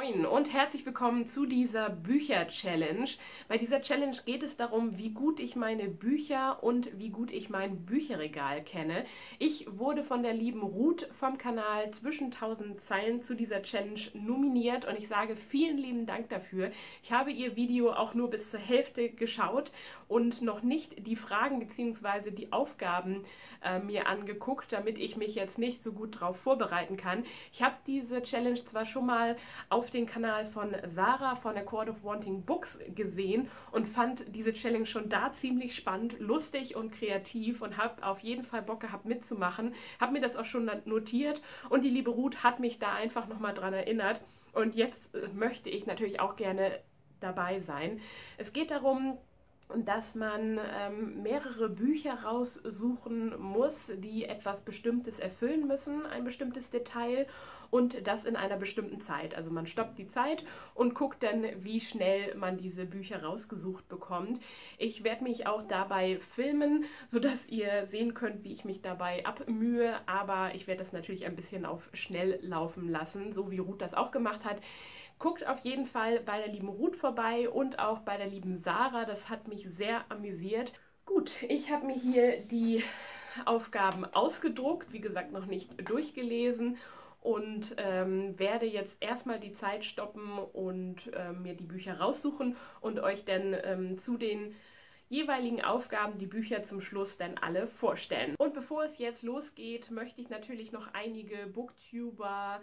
Moin und herzlich willkommen zu dieser Bücher-Challenge. Bei dieser Challenge geht es darum, wie gut ich meine Bücher und wie gut ich mein Bücherregal kenne. Ich wurde von der lieben Ruth vom Kanal Zwischen 1000 Zeilen zu dieser Challenge nominiert und ich sage vielen lieben Dank dafür. Ich habe ihr Video auch nur bis zur Hälfte geschaut und noch nicht die Fragen bzw. die Aufgaben mir angeguckt, damit ich mich jetzt nicht so gut darauf vorbereiten kann. Ich habe diese Challenge zwar schon mal auf den Kanal von Sarah von der Court of Wanting Books gesehen und fand diese Challenge schon da ziemlich spannend, lustig und kreativ und habe auf jeden Fall Bock gehabt mitzumachen. Habe mir das auch schon notiert und die liebe Ruth hat mich da einfach nochmal dran erinnert und jetzt möchte ich natürlich auch gerne dabei sein. Es geht darum, dass man mehrere Bücher raussuchen muss, die etwas Bestimmtes erfüllen müssen, ein bestimmtes Detail und das in einer bestimmten Zeit. Also man stoppt die Zeit und guckt dann, wie schnell man diese Bücher rausgesucht bekommt. Ich werde mich auch dabei filmen, sodass ihr sehen könnt, wie ich mich dabei abmühe, aber ich werde das natürlich ein bisschen auf schnell laufen lassen, so wie Ruth das auch gemacht hat. Guckt auf jeden Fall bei der lieben Ruth vorbei und auch bei der lieben Sarah. Das hat mich sehr amüsiert. Gut, ich habe mir hier die Aufgaben ausgedruckt, wie gesagt noch nicht durchgelesen und werde jetzt erstmal die Zeit stoppen und mir die Bücher raussuchen und euch dann zu den jeweiligen Aufgaben die Bücher zum Schluss dann alle vorstellen. Und bevor es jetzt losgeht, möchte ich natürlich noch einige Booktuber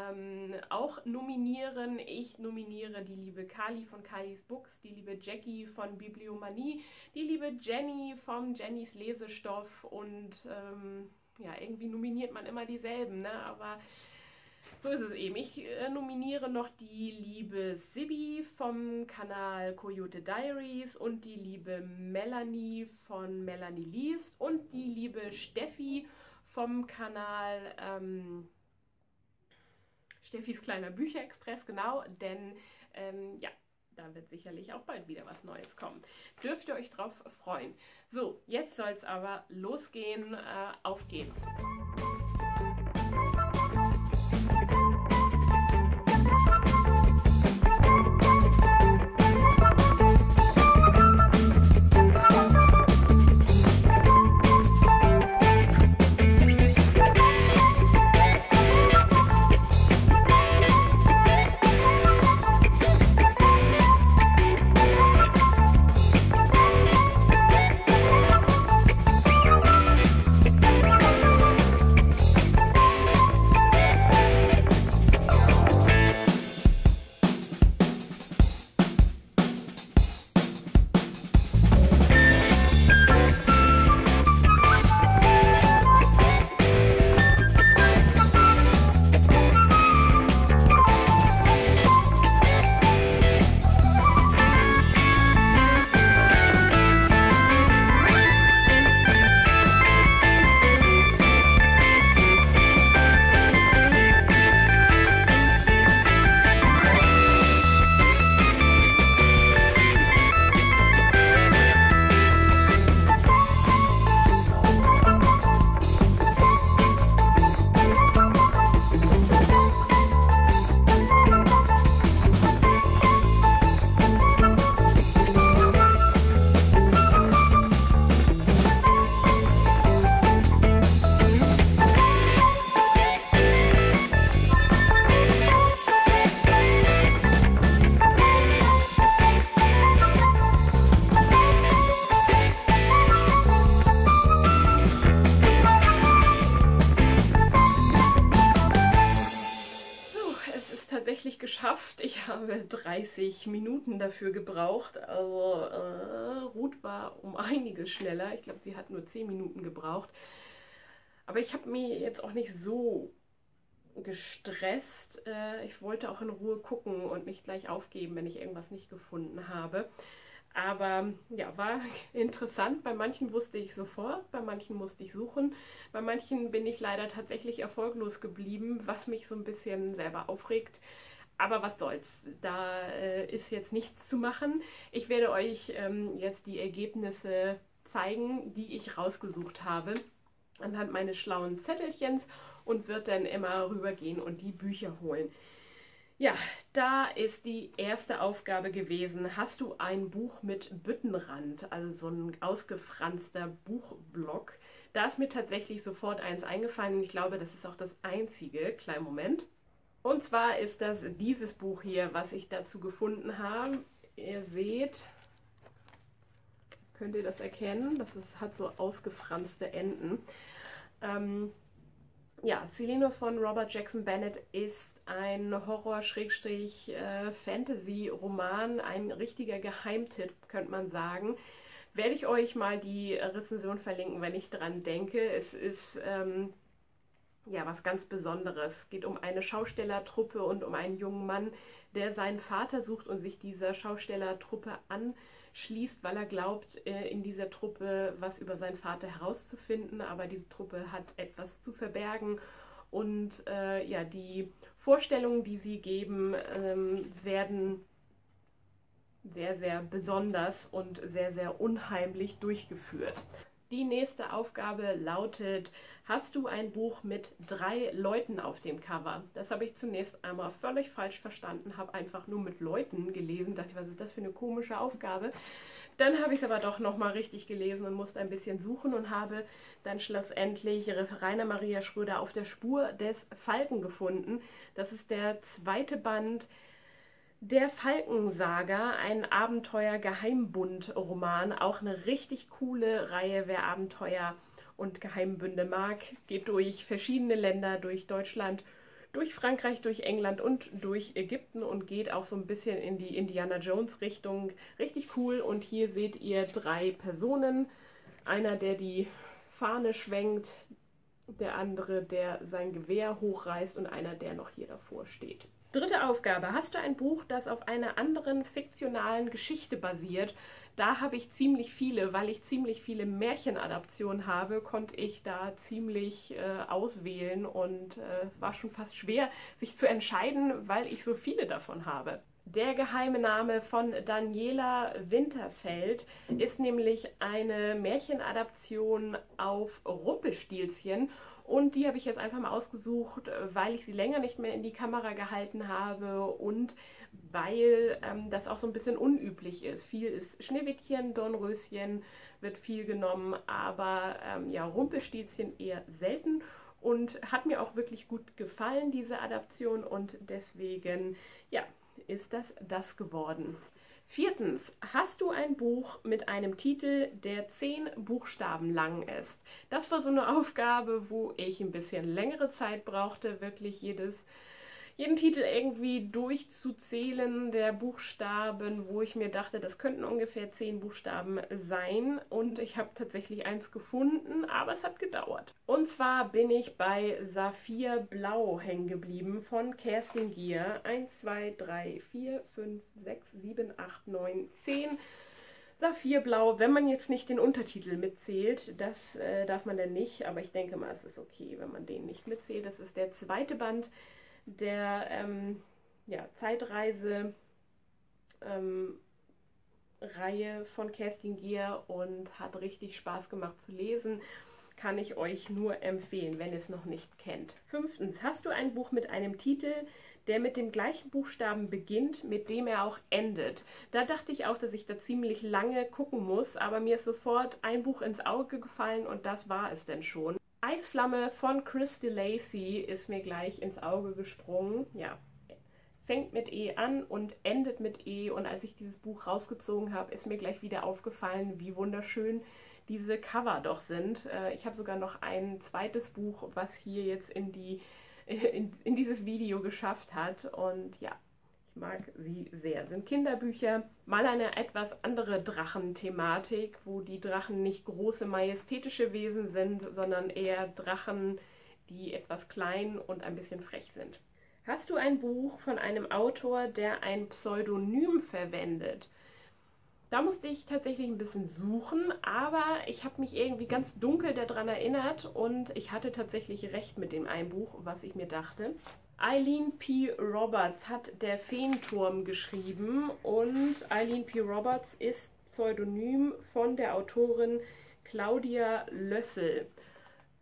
auch nominieren. Ich nominiere die liebe Kali von Kalis Books, die liebe Jackie von Bibliomanie, die liebe Jenny vom Jennys Lesestoff und ja, irgendwie nominiert man immer dieselben, ne? Aber so ist es eben. Ich nominiere noch die liebe Sibi vom Kanal Coyote Diaries und die liebe Melanie von Melanie Liest und die liebe Steffi vom Kanal Steffis kleiner Bücherexpress, genau, denn ja, da wird sicherlich auch bald wieder was Neues kommen. Dürft ihr euch drauf freuen. So, jetzt soll es aber losgehen. Auf geht's! Geschafft. Ich habe 30 Minuten dafür gebraucht. Also Ruth war um einiges schneller. Ich glaube, sie hat nur 10 Minuten gebraucht. Aber ich habe mir jetzt auch nicht so gestresst. Ich wollte auch in Ruhe gucken und nicht gleich aufgeben, wenn ich irgendwas nicht gefunden habe. Aber ja, war interessant. Bei manchen wusste ich sofort, bei manchen musste ich suchen. Bei manchen bin ich leider tatsächlich erfolglos geblieben, was mich so ein bisschen selber aufregt. Aber was soll's, da ist jetzt nichts zu machen. Ich werde euch jetzt die Ergebnisse zeigen, die ich rausgesucht habe, anhand meines schlauen Zettelchens und wird dann immer rübergehen und die Bücher holen. Ja, Da ist die erste Aufgabe gewesen, hast du ein Buch mit Büttenrand, also so ein ausgefranster Buchblock. Da ist mir tatsächlich sofort eins eingefallen und ich glaube, das ist auch das einzige. Kleinen Moment. Und zwar ist das dieses Buch hier, was ich dazu gefunden habe. Ihr seht, könnt ihr das erkennen? Hat so ausgefranste Enden. Ja, Silenus von Robert Jackson Bennett ist ein Horror-Fantasy-Roman, ein richtiger Geheimtipp, könnte man sagen. Werde ich euch mal die Rezension verlinken, wenn ich dran denke. Es ist ja was ganz Besonderes. Es geht um eine Schaustellertruppe und um einen jungen Mann, der seinen Vater sucht und sich dieser Schaustellertruppe anschließt, weil er glaubt, in dieser Truppe was über seinen Vater herauszufinden. Aber diese Truppe hat etwas zu verbergen. Und ja, die Vorstellungen, die sie geben, werden sehr, sehr besonders und sehr, sehr unheimlich durchgeführt. Die nächste Aufgabe lautet, hast du ein Buch mit 3 Leuten auf dem Cover? Das habe ich zunächst einmal völlig falsch verstanden, habe einfach nur mit Leuten gelesen, dachte, was ist das für eine komische Aufgabe? Dann habe ich es aber doch nochmal richtig gelesen und musste ein bisschen suchen und habe dann schlussendlich Rainer Maria Schröder auf der Spur des Falken gefunden. Das ist der zweite Band der Falkensaga, ein Abenteuer-Geheimbund-Roman. Auch eine richtig coole Reihe, wer Abenteuer und Geheimbünde mag. Geht durch verschiedene Länder, durch Deutschland, durch Frankreich, durch England und durch Ägypten und geht auch so ein bisschen in die Indiana Jones Richtung. Richtig cool. Und hier seht ihr 3 Personen. Einer, der die Fahne schwenkt, der andere, der sein Gewehr hochreißt und einer, der noch hier davor steht. Dritte Aufgabe. Hast du ein Buch, das auf einer anderen fiktionalen Geschichte basiert? Da habe ich ziemlich viele, weil ich ziemlich viele Märchenadaptionen habe, konnte ich da ziemlich auswählen und war schon fast schwer, sich zu entscheiden, weil ich so viele davon habe. Der geheime Name von Daniela Winterfeld ist nämlich eine Märchenadaption auf Rumpelstilzchen. Und die habe ich jetzt einfach mal ausgesucht, weil ich sie länger nicht mehr in die Kamera gehalten habe und weil das auch so ein bisschen unüblich ist. Viel ist Schneewittchen, Dornröschen wird viel genommen, aber ja, Rumpelstilzchen eher selten. Und hat mir auch wirklich gut gefallen, diese Adaption. Und deswegen, ja, ist das geworden. Viertens, hast du ein Buch mit einem Titel, der 10 Buchstaben lang ist? Das war so eine Aufgabe, wo ich ein bisschen längere Zeit brauchte, wirklich jeden Titel irgendwie durchzuzählen, der Buchstaben, wo ich mir dachte, das könnten ungefähr 10 Buchstaben sein. Und ich habe tatsächlich eins gefunden, aber es hat gedauert. Und zwar bin ich bei Saphir Blau hängen geblieben von Kerstin Gier. 1, 2, 3, 4, 5, 6, 7, 8, 9, 10. Saphirblau, wenn man jetzt nicht den Untertitel mitzählt, das darf man dann nicht, aber ich denke mal, es ist okay, wenn man den nicht mitzählt. Das ist der zweite Band der ja, Zeitreise Reihe von Kerstin Gier und hat richtig Spaß gemacht zu lesen. Kann ich euch nur empfehlen, wenn ihr es noch nicht kennt. Fünftens, hast du ein Buch mit einem Titel, der mit dem gleichen Buchstaben beginnt, mit dem er auch endet? Da dachte ich auch, dass ich da ziemlich lange gucken muss, aber mir ist sofort ein Buch ins Auge gefallen und das war es denn schon. Eisflamme von Chris DeLacy ist mir gleich ins Auge gesprungen. Ja, fängt mit E an und endet mit E. Und als ich dieses Buch rausgezogen habe, ist mir gleich wieder aufgefallen, wie wunderschön diese Cover doch sind. Ich habe sogar noch ein zweites Buch, was hier jetzt in dieses Video geschafft hat. Und ja, ich mag sie sehr. Sind Kinderbücher, mal eine etwas andere Drachenthematik, wo die Drachen nicht große majestätische Wesen sind, sondern eher Drachen, die etwas klein und ein bisschen frech sind. Hast du ein Buch von einem Autor, der ein Pseudonym verwendet? Da musste ich tatsächlich ein bisschen suchen, aber ich habe mich irgendwie ganz dunkel daran erinnert und ich hatte tatsächlich recht mit dem einen Buch, was ich mir dachte. Eileen P. Roberts hat Der Feenturm geschrieben und Eileen P. Roberts ist Pseudonym von der Autorin Claudia Lössel.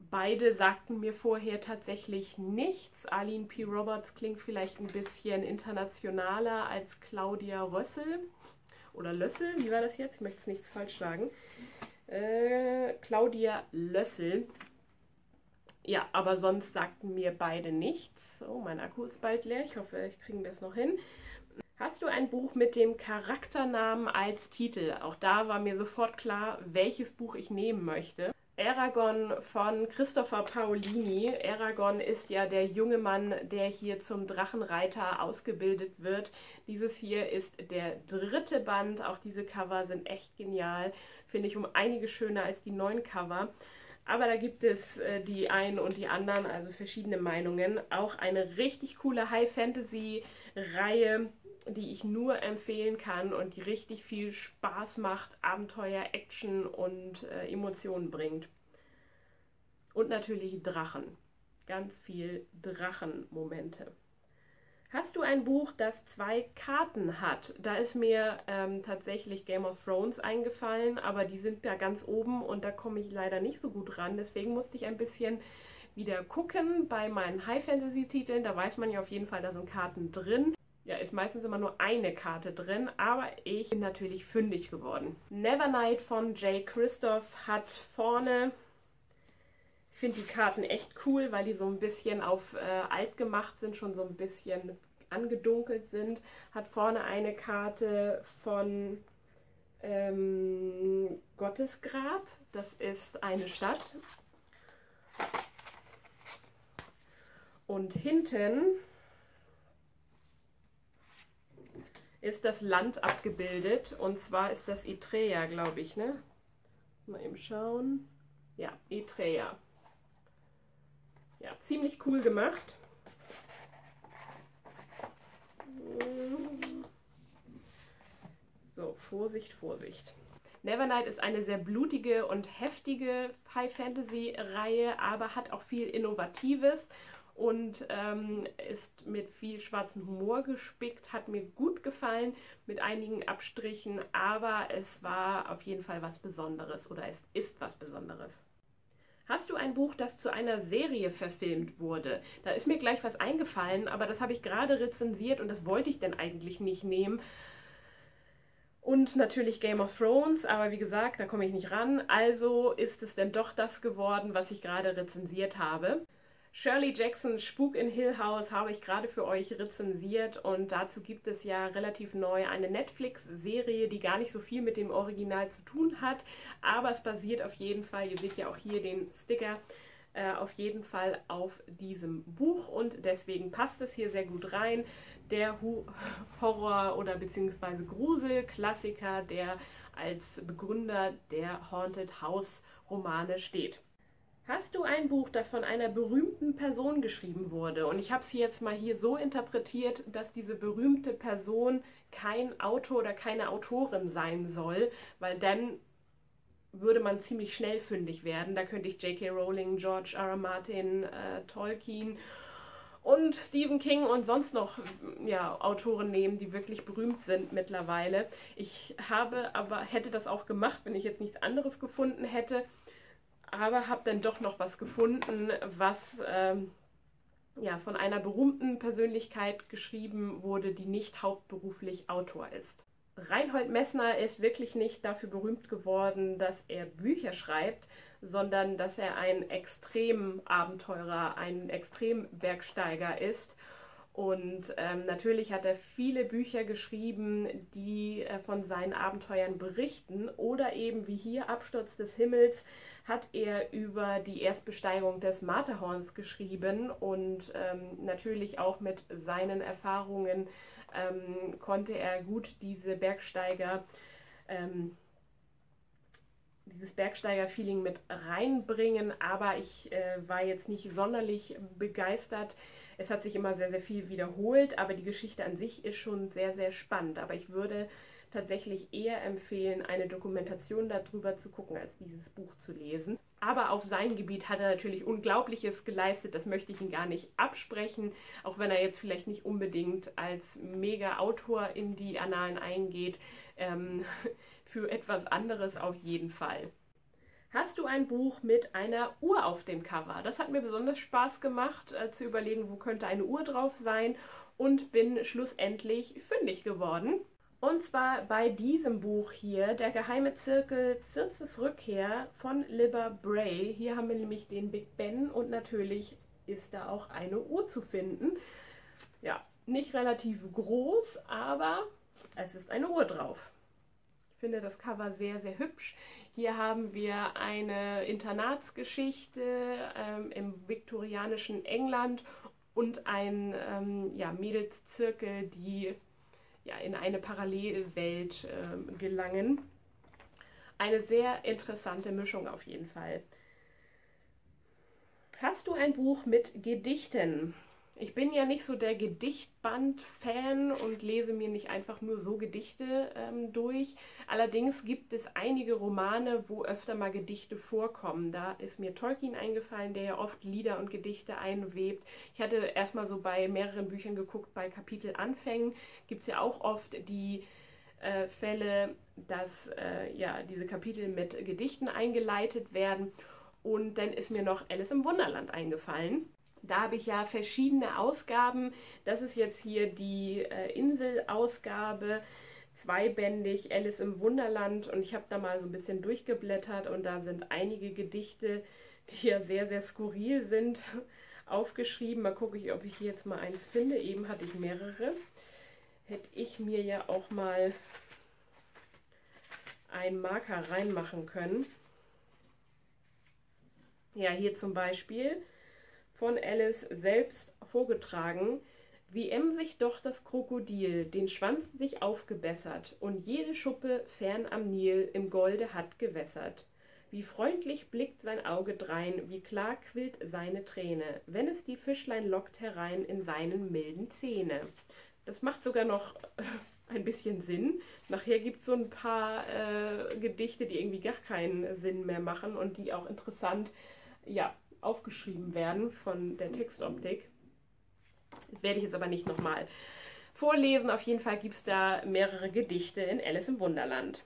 Beide sagten mir vorher tatsächlich nichts. Arlene P. Roberts klingt vielleicht ein bisschen internationaler als Claudia Rössel oder Lössel. Wie war das jetzt? Ich möchte jetzt nichts falsch sagen. Claudia Lössel. Ja, aber sonst sagten mir beide nichts. Oh, mein Akku ist bald leer. Ich hoffe, ich kriegen wir es noch hin. Hast du ein Buch mit dem Charakternamen als Titel? Auch da war mir sofort klar, welches Buch ich nehmen möchte. Eragon von Christopher Paolini. Eragon ist ja der junge Mann, der hier zum Drachenreiter ausgebildet wird. Dieses hier ist der 3. Band. Auch diese Cover sind echt genial. Finde ich um einiges schöner als die neuen Cover. Aber da gibt es die einen und die anderen, also verschiedene Meinungen. Auch eine richtig coole High-Fantasy-Reihe, die ich nur empfehlen kann und die richtig viel Spaß macht, Abenteuer, Action und Emotionen bringt. Und natürlich Drachen. Ganz viel Drachenmomente. Hast du ein Buch, das 2 Karten hat? Da ist mir tatsächlich Game of Thrones eingefallen, aber die sind ja ganz oben und da komme ich leider nicht so gut ran. Deswegen musste ich ein bisschen wieder gucken bei meinen High-Fantasy-Titeln. Da weiß man ja auf jeden Fall, da sind Karten drin. Ja, ist meistens immer nur eine Karte drin, aber ich bin natürlich fündig geworden. Nevernight von Jay Kristoff hat vorne, ich finde die Karten echt cool, weil die so ein bisschen auf alt gemacht sind, schon so ein bisschen angedunkelt sind. Hat vorne eine Karte von Gottesgrab, das ist eine Stadt. Und hinten ist das Land abgebildet und zwar ist das Etreia, glaube ich, ne? Mal eben schauen. Ja, Etreia. Ja, ziemlich cool gemacht. So, Vorsicht, Vorsicht. Nevernight ist eine sehr blutige und heftige High-Fantasy-Reihe, aber hat auch viel Innovatives und ist mit viel schwarzem Humor gespickt, hat mir gut gefallen, mit einigen Abstrichen, aber es war auf jeden Fall was Besonderes oder es ist was Besonderes. Hast du ein Buch, das zu einer Serie verfilmt wurde? Da ist mir gleich was eingefallen, aber das habe ich gerade rezensiert und das wollte ich denn eigentlich nicht nehmen. Und natürlich Game of Thrones, aber wie gesagt, da komme ich nicht ran. Also ist es denn doch das geworden, was ich gerade rezensiert habe. Shirley Jacksons Spuk in Hill House habe ich gerade für euch rezensiert und dazu gibt es ja relativ neu eine Netflix-Serie, die gar nicht so viel mit dem Original zu tun hat, aber es basiert auf jeden Fall, ihr seht ja auch hier den Sticker, auf jeden Fall auf diesem Buch und deswegen passt es hier sehr gut rein. Der Horror- oder beziehungsweise Grusel-Klassiker, der als Begründer der Haunted House-Romane steht. Hast du ein Buch, das von einer berühmten Person geschrieben wurde? Und ich habe es jetzt mal hier so interpretiert, dass diese berühmte Person kein Autor oder keine Autorin sein soll, weil dann würde man ziemlich schnell fündig werden. Da könnte ich J.K. Rowling, George R. R. Martin, Tolkien und Stephen King und sonst noch ja, Autoren nehmen, die wirklich berühmt sind mittlerweile. Ich hätte das auch gemacht, wenn ich jetzt nichts anderes gefunden hätte. Aber habe dann doch noch was gefunden, was ja, von einer berühmten Persönlichkeit geschrieben wurde, die nicht hauptberuflich Autor ist. Reinhold Messner ist wirklich nicht dafür berühmt geworden, dass er Bücher schreibt, sondern dass er ein Extremabenteurer, ein Extrembergsteiger ist. Und natürlich hat er viele Bücher geschrieben, die von seinen Abenteuern berichten. Oder eben wie hier Absturz des Himmels hat er über die Erstbesteigung des Matterhorns geschrieben. Und natürlich auch mit seinen Erfahrungen konnte er gut dieses Bergsteiger-Feeling mit reinbringen. Aber ich war jetzt nicht sonderlich begeistert. Es hat sich immer sehr, sehr viel wiederholt, aber die Geschichte an sich ist schon sehr, sehr spannend. Aber ich würde tatsächlich eher empfehlen, eine Dokumentation darüber zu gucken, als dieses Buch zu lesen. Aber auf seinem Gebiet hat er natürlich Unglaubliches geleistet, das möchte ich ihm gar nicht absprechen, auch wenn er jetzt vielleicht nicht unbedingt als Mega-Autor in die Annalen eingeht, für etwas anderes auf jeden Fall. Hast du ein Buch mit einer Uhr auf dem Cover? Das hat mir besonders Spaß gemacht, zu überlegen, wo könnte eine Uhr drauf sein, und bin schlussendlich fündig geworden. Und zwar bei diesem Buch hier, Der geheime Zirkel Circes Rückkehr von Libba Bray. Hier haben wir nämlich den Big Ben und natürlich ist da auch eine Uhr zu finden. Ja, nicht relativ groß, aber es ist eine Uhr drauf. Ich finde das Cover sehr, sehr hübsch. Hier haben wir eine Internatsgeschichte im viktorianischen England und ein Mädelszirkel, die in eine Parallelwelt gelangen. Eine sehr interessante Mischung auf jeden Fall. Hast du ein Buch mit Gedichten? Ich bin ja nicht so der Gedichtband-Fan und lese mir nicht einfach nur so Gedichte durch. Allerdings gibt es einige Romane, wo öfter mal Gedichte vorkommen. Da ist mir Tolkien eingefallen, der ja oft Lieder und Gedichte einwebt. Ich hatte erstmal so bei mehreren Büchern geguckt, bei Kapitelanfängen gibt es ja auch oft die Fälle, dass diese Kapitel mit Gedichten eingeleitet werden. Und dann ist mir noch Alice im Wunderland eingefallen. Da habe ich ja verschiedene Ausgaben. Das ist jetzt hier die Insel-Ausgabe, zweibändig, Alice im Wunderland. Und ich habe da mal so ein bisschen durchgeblättert und da sind einige Gedichte, die ja sehr, sehr skurril sind, aufgeschrieben. Mal gucke ich, ob ich hier jetzt mal eins finde. Eben hatte ich mehrere. Hätte ich mir ja auch mal einen Marker reinmachen können. Ja, hier zum Beispiel von Alice selbst vorgetragen: Wie emsig doch das Krokodil, den Schwanz sich aufgebessert, und jede Schuppe fern am Nil im Golde hat gewässert. Wie freundlich blickt sein Auge drein, wie klar quillt seine Träne, wenn es die Fischlein lockt herein in seinen milden Zähne. Das macht sogar noch ein bisschen Sinn. Nachher gibt es so ein paar Gedichte, die irgendwie gar keinen Sinn mehr machen und die auch interessant aufgeschrieben werden von der Textoptik. Das werde ich jetzt aber nicht nochmal vorlesen. Auf jeden Fall gibt es da mehrere Gedichte in Alice im Wunderland.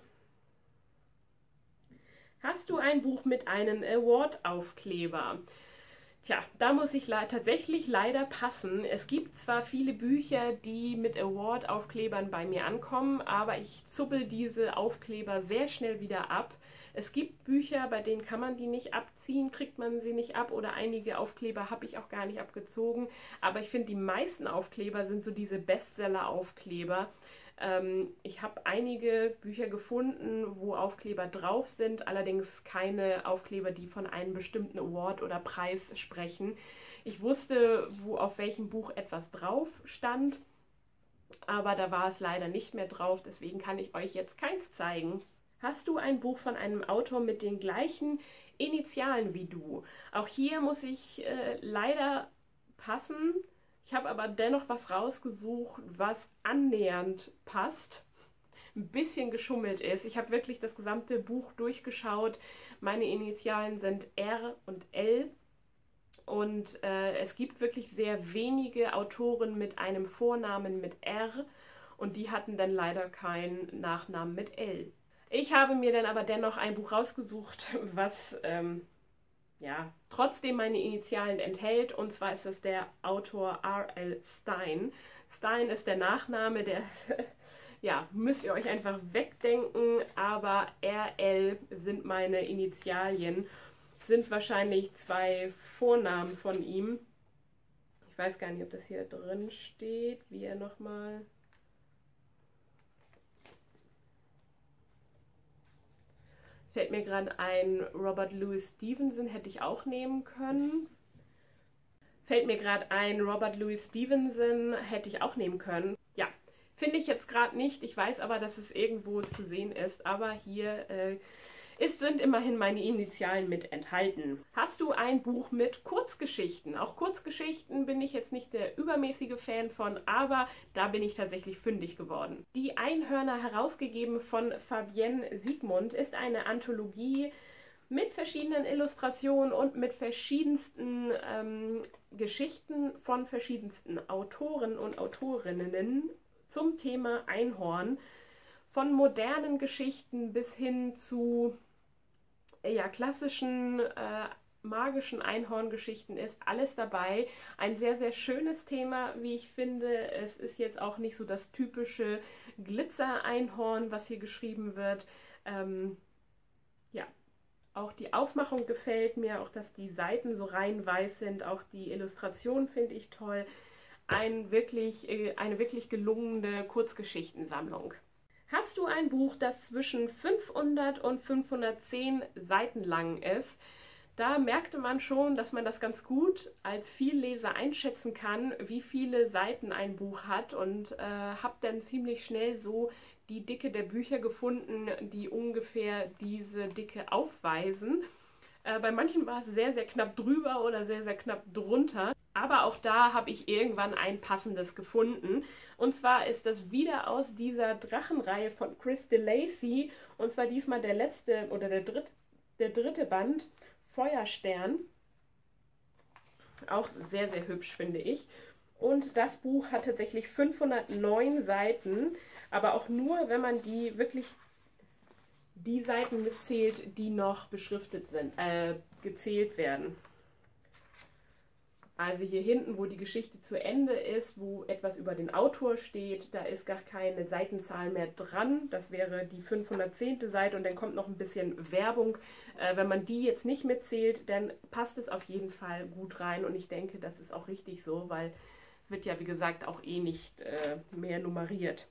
Hast du ein Buch mit einem Award-Aufkleber? Tja, da muss ich tatsächlich leider passen. Es gibt zwar viele Bücher, die mit Award-Aufklebern bei mir ankommen, aber ich zuppel diese Aufkleber sehr schnell wieder ab. Es gibt Bücher, bei denen kann man die nicht abziehen, kriegt man sie nicht ab, oder einige Aufkleber habe ich auch gar nicht abgezogen. Aber ich finde, die meisten Aufkleber sind so diese Bestseller-Aufkleber. Ich habe einige Bücher gefunden, wo Aufkleber drauf sind, allerdings keine Aufkleber, die von einem bestimmten Award oder Preis sprechen. Ich wusste, wo auf welchem Buch etwas drauf stand, aber da war es leider nicht mehr drauf, deswegen kann ich euch jetzt keins zeigen. Hast du ein Buch von einem Autor mit den gleichen Initialen wie du? Auch hier muss ich leider passen. Ich habe aber dennoch was rausgesucht, was annähernd passt. Ein bisschen geschummelt ist. Ich habe wirklich das gesamte Buch durchgeschaut. Meine Initialen sind R und L. Und es gibt wirklich sehr wenige Autoren mit einem Vornamen mit R. Und die hatten dann leider keinen Nachnamen mit L. Ich habe mir dann aber dennoch ein Buch rausgesucht, was trotzdem meine Initialen enthält. Und zwar ist es der Autor R.L. Stine. Stine ist der Nachname, der müsst ihr euch einfach wegdenken. Aber R.L. sind meine Initialien. Sind wahrscheinlich zwei Vornamen von ihm. Ich weiß gar nicht, ob das hier drin steht, wie er nochmal... Fällt mir gerade ein, Robert Louis Stevenson hätte ich auch nehmen können. Ja, finde ich jetzt gerade nicht. Ich weiß aber, dass es irgendwo zu sehen ist. Aber hier sind immerhin meine Initialen mit enthalten. Hast du ein Buch mit Kurzgeschichten? Auch Kurzgeschichten bin ich jetzt nicht der übermäßige Fan von, aber da bin ich tatsächlich fündig geworden. Die Einhörner, herausgegeben von Fabienne Siegmund, ist eine Anthologie mit verschiedenen Illustrationen und mit verschiedensten Geschichten von verschiedensten Autoren und Autorinnen zum Thema Einhorn. Von modernen Geschichten bis hin zu ja, klassischen magischen Einhorngeschichten ist alles dabei. Ein sehr, sehr schönes Thema, wie ich finde. Es ist jetzt auch nicht so das typische Glitzer-Einhorn, was hier geschrieben wird. Ja, auch die Aufmachung gefällt mir, auch dass die Seiten so rein weiß sind. Auch die Illustration finde ich toll. Eine wirklich gelungene Kurzgeschichtensammlung. Hast du ein Buch, das zwischen 500 und 510 Seiten lang ist? Da merkte man schon, dass man das ganz gut als Vielleser einschätzen kann, wie viele Seiten ein Buch hat, und habe dann ziemlich schnell so die Dicke der Bücher gefunden, die ungefähr diese Dicke aufweisen. Bei manchen war es sehr, sehr knapp drüber oder sehr, sehr knapp drunter. Aber auch da habe ich irgendwann ein passendes gefunden. Und zwar ist das wieder aus dieser Drachenreihe von Chris DeLacy. Und zwar diesmal der letzte oder der dritte Band, Feuerstern. Auch sehr, sehr hübsch, finde ich. Und das Buch hat tatsächlich 509 Seiten. Aber auch nur, wenn man die wirklich die Seiten mitzählt, die noch beschriftet sind, gezählt werden. Also hier hinten, wo die Geschichte zu Ende ist, wo etwas über den Autor steht, da ist gar keine Seitenzahl mehr dran. Das wäre die 510. Seite und dann kommt noch ein bisschen Werbung. Wenn man die jetzt nicht mitzählt, dann passt es auf jeden Fall gut rein. Und ich denke, das ist auch richtig so, weil wird ja, wie gesagt, auch eh nicht mehr nummeriert.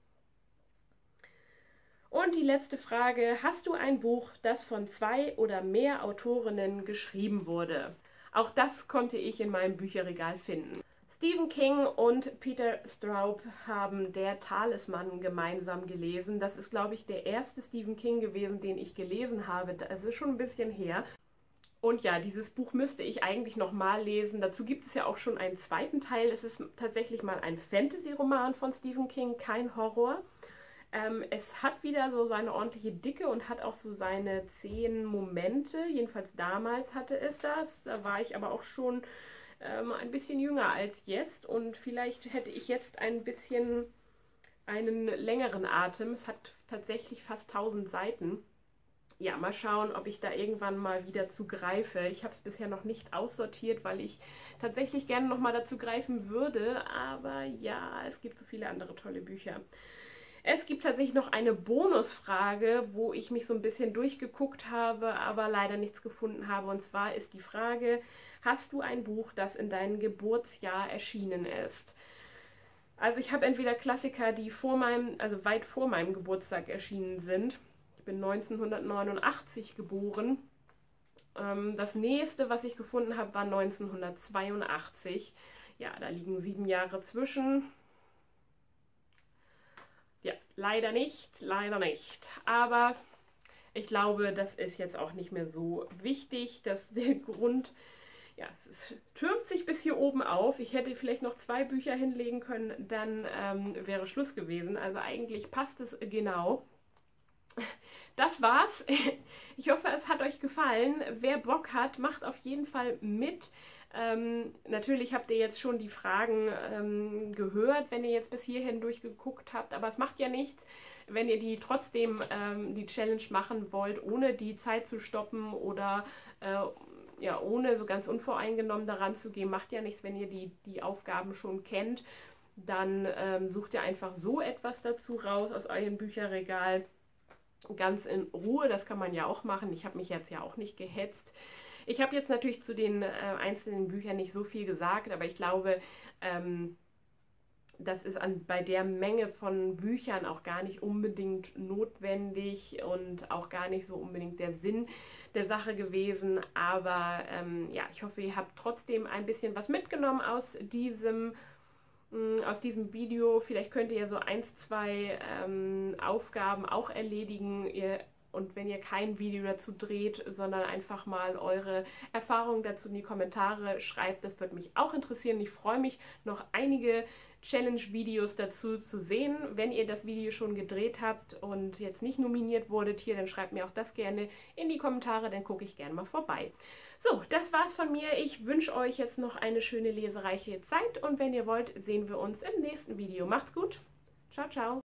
Und die letzte Frage: Hast du ein Buch, das von 2 oder mehr Autorinnen geschrieben wurde? Auch das konnte ich in meinem Bücherregal finden. Stephen King und Peter Straub haben Der Talisman gemeinsam gelesen. Das ist, glaube ich, der erste Stephen King gewesen, den ich gelesen habe. Das ist schon ein bisschen her. Und ja, dieses Buch müsste ich eigentlich nochmal lesen. Dazu gibt es ja auch schon einen zweiten Teil. Es ist tatsächlich mal ein Fantasy-Roman von Stephen King, kein Horror. Es hat wieder so seine ordentliche Dicke und hat auch so seine 10 Momente. Jedenfalls damals hatte es das. Da war ich aber auch schon ein bisschen jünger als jetzt. Und vielleicht hätte ich jetzt ein bisschen einen längeren Atem. Es hat tatsächlich fast 1000 Seiten. Ja, mal schauen, ob ich da irgendwann mal wieder zu greife. Ich habe es bisher noch nicht aussortiert, weil ich tatsächlich gerne noch mal dazu greifen würde. Aber ja, es gibt so viele andere tolle Bücher. Es gibt tatsächlich noch eine Bonusfrage, wo ich mich so ein bisschen durchgeguckt habe, aber leider nichts gefunden habe. Und zwar ist die Frage: Hast du ein Buch, das in deinem Geburtsjahr erschienen ist? Also ich habe entweder Klassiker, die weit vor meinem Geburtstag erschienen sind. Ich bin 1989 geboren. Das nächste, was ich gefunden habe, war 1982. Ja, da liegen 7 Jahre zwischen. Ja, leider nicht. Aber ich glaube, das ist jetzt auch nicht mehr so wichtig, dass der Grund, ja, es türmt sich bis hier oben auf. Ich hätte vielleicht noch 2 Bücher hinlegen können, dann wäre Schluss gewesen. Also eigentlich passt es genau. Das war's. Ich hoffe, es hat euch gefallen. Wer Bock hat, macht auf jeden Fall mit. Natürlich habt ihr jetzt schon die Fragen gehört, wenn ihr jetzt bis hierhin durchgeguckt habt, aber es macht ja nichts, wenn ihr die trotzdem die Challenge machen wollt, ohne die Zeit zu stoppen oder ja, ohne so ganz unvoreingenommen daran zu gehen. Macht ja nichts, wenn ihr die Aufgaben schon kennt. Dann sucht ihr einfach so etwas dazu raus aus eurem Bücherregal, ganz in Ruhe. Das kann man ja auch machen. Ich habe mich jetzt ja auch nicht gehetzt. Ich habe jetzt natürlich zu den einzelnen Büchern nicht so viel gesagt, aber ich glaube, das ist bei der Menge von Büchern auch gar nicht unbedingt notwendig und auch gar nicht so unbedingt der Sinn der Sache gewesen. Aber ja, ich hoffe, ihr habt trotzdem ein bisschen was mitgenommen aus diesem Video. Vielleicht könnt ihr ja so 1, 2 Aufgaben auch erledigen. Und wenn ihr kein Video dazu dreht, sondern einfach mal eure Erfahrungen dazu in die Kommentare schreibt, das würde mich auch interessieren. Ich freue mich, noch einige Challenge-Videos dazu zu sehen. Wenn ihr das Video schon gedreht habt und jetzt nicht nominiert wurdet hier, dann schreibt mir auch das gerne in die Kommentare, dann gucke ich gerne mal vorbei. So, das war's von mir. Ich wünsche euch jetzt noch eine schöne lesereiche Zeit und wenn ihr wollt, sehen wir uns im nächsten Video. Macht's gut. Ciao, ciao.